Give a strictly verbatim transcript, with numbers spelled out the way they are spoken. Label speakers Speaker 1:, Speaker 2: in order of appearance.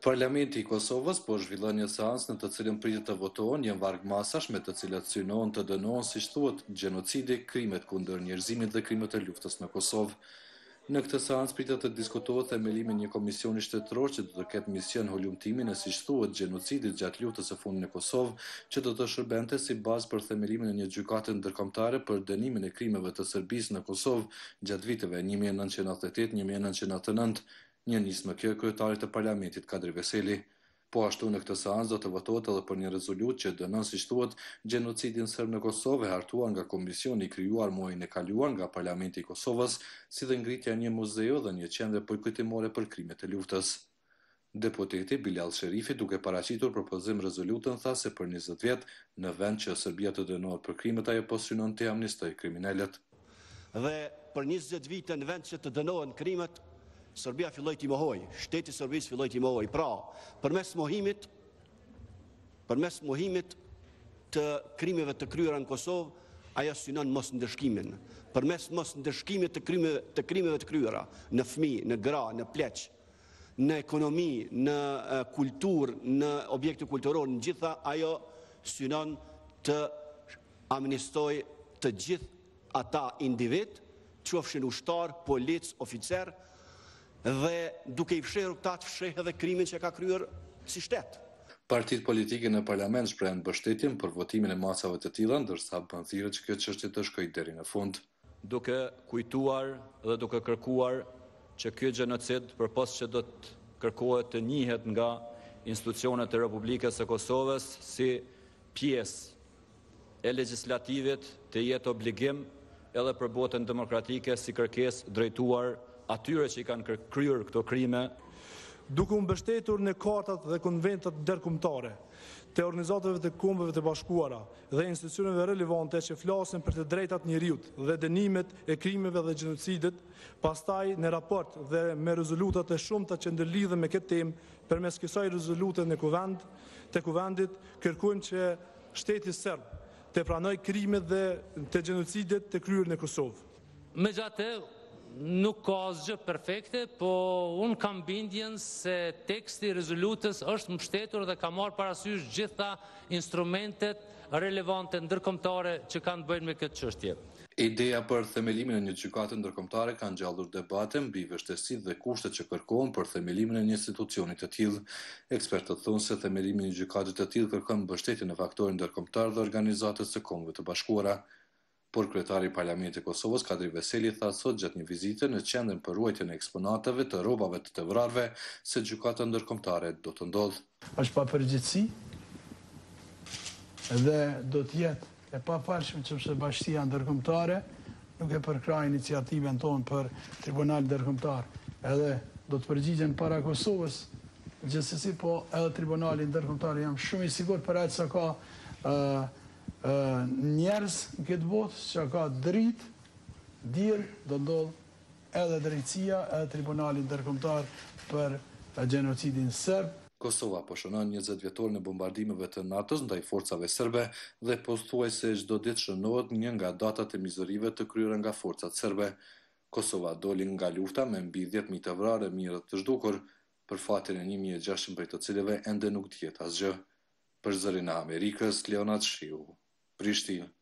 Speaker 1: Parlamenti i Kosovës po zhvillon një seancë në të cilën pritet të votohen një varg masash me të cilat synohen të dënohen siç thuhet gjenocidi, krimet kundër njerëzimit dhe krimet e luftës në Kosovë. Në këtë seancë pritet të diskutohet themelimi i një komisioni shtetëror që do të ketë mision holumtimin e siç thuhet genocidit gjatë luftës së fundit në Kosovë, që do të shërbente si bazë për themelimin e një gjykate ndërkombëtare për dënimin e krimeve të Serbisë në Kosovë gjatë viteve një mijë e nëntëqind e nëntëdhjetë e tetë - një mijë e nëntëqind e nëntëdhjetë e nëntë. Një nismë kjo e kryetarit të parlamentit Kadri Veseli. Po ashtu në këtë seancë do të votohet edhe për një rezolutë që dënon siç thuhet gjenocidin serb në Kosovë, hartuar nga komisioni i krijuar muajin e kaluar nga Parlamenti i Kosovës, si dhe ngritja e një muzeu dhe një qendre përkujtimore për krimet e luftës. Deputeti Bilal Sherifi, duke paraqitur propozim rezolutën, tha se për njëzet vjet në vend që Serbia të dënohet për krimet, ajo po synon të amnistoj kriminalët.
Speaker 2: Dhe për njëzet vite në vend që të dënohen krimet, Serbia filloi t'i mohoj, shteti i Serbisë filloi t'i mohoj. Pra, përmes mohimit, përmes mohimit të krimeve të kryera në Kosovë, ajo synon mos ndëshkimin. Përmes mos ndëshkimit të krimeve të krimeve të kryera në fëmijë, në gra, në pleq, në ekonomi, në uh, kulturë, në objekte kulturore, në gjitha ajo synon të amnistoj të gjithë ata individ, qofshin ushtar, polic, oficer, dhe duke i fshehur këta të fshehë edhe krimin që ka kryer si shtet.
Speaker 1: Partitë politike në parlament shprehen mbështetjen për votimin e masave të tilla, ndërsa bën thirrje që kjo çështje të shkojë deri në fund.
Speaker 3: Duke kujtuar dhe duke kërkuar që ky gjenocid, përpos që do të kërkohet të njihet nga institucionet e Republikës së Kosovës si pjesë e legjislativit, të jetë obligim edhe për botën demokratike si kërkesë drejtuar atyre që i kanë kryer këto krime.
Speaker 4: Duke u mbështetur në kartat dhe konventat ndërkombëtare të organizatave të kombeve të bashkuara dhe institucioneve relevante që flasin për të drejtat njerëzit dhe dënimet e krimeve dhe gjenocidit, pastaj në raport dhe me rezolutat e shumta që ndërlidhen me këtë temë, përmes kësaj rezolute në kuvend, të kuvendit kërkojmë që shteti serb të pranojë krimet dhe të gjenocidit të kryer në Kosovë.
Speaker 5: Megjithatë, nuk ka asgjë perfekte, po unë kam bindjen se teksti i rezolutës është mbështetur dhe ka marrë parasysh gjitha instrumentet relevante ndërkombëtare që kanë të bëjnë me këtë çështje.
Speaker 1: Ideja për themelimin e një gjykate ndërkombëtare ka ngjallur debate mbi vështirësitë dhe kushtet që kërkohen për themelimin e një institucioni të tillë. Ekspertët thonë se themelimi i një gjykate të tillë kërkon mbështetjen e faktorit ndërkombëtar dhe organizatës së Kombeve të Bashkuara. Por kryetari i Parlamentit të Kosovës Kadri Veseli tha sot gjatë një vizite në qendrën për ruajtjen e eksponatave të rrobave të të vrarve se gjykata ndërkombëtare do të ndodhë.
Speaker 6: Është pa përgjegjësi dhe do të jetë e paparshme që bashkia ndërkombëtare nuk e përkrah iniciativën tonë për tribunal ndërkombëtar. Edhe do të përgjigjen para Kosovës, gjithsesi, po edhe tribunali ndërkombëtar jam shumë i sigurt për atë sa ka uh, njerëz në këtë botë që ka dritë, dirë, do ndodhë edhe drejtësia, edhe tribunali ndërkombëtar për gjenocidin serb.
Speaker 1: Kosova po shënon njëzet vjetorin e bombardimeve të NATO-s ndaj forcave serbe dhe pothuajse çdo ditë shënohet një nga datat e mizërive të kryera nga forcat serbe. Kosova doli nga lufta me mbi dhjetë mijë të vrarë, mijë të zhdukur, për fatin e një mijë e gjashtëqind prej të cilëve ende nuk dihet asgjë. Për zërin e Amerikës, Leonard Shiu, Prishtinë.